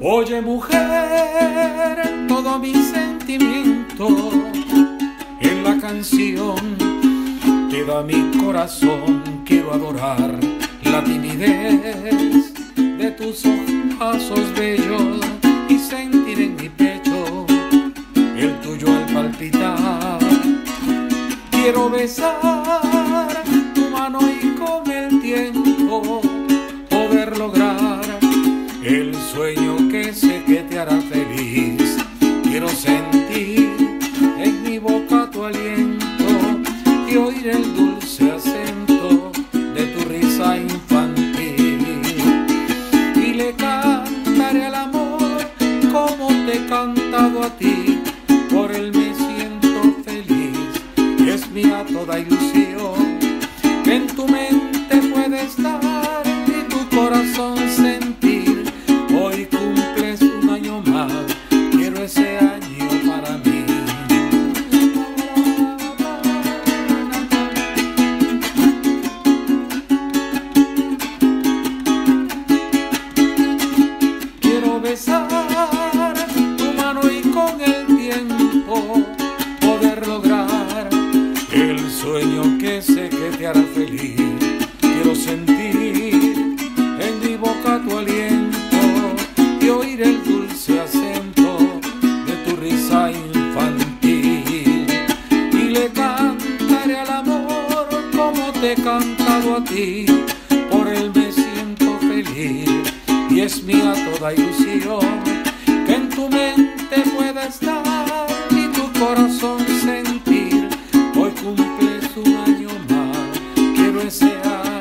Oye, mujer, todo mi sentimiento en la canción que da mi corazón. Quiero adorar la timidez de tus ojazos bellos y sentir en mi pecho el tuyo al palpitar. Quiero besar tu mano y con el tiempo poder lograr el sueño que sé que te hará feliz. Quiero sentir en mi boca tu aliento y oír el dulce acento de tu risa infantil. Y le cantaré al amor como te he cantado a ti. Por él me siento feliz, es mía toda ilusión que en tu mente puede estar y tu corazón sentir. Hoy cumples un año más, quiero ese año para mí. Quiero besar tu mano y con el tiempo poder lograr el sueño que sé que te hará feliz. Quiero sentir en mi boca tu aliento y oír el dulce acento de tu risa infantil. Y le cantaré al amor como te he cantado a ti. Por él me siento feliz y es mía toda ilusión que en tu mente pueda estar y tu corazón sentir. Hoy cumples un año más, quiero ese año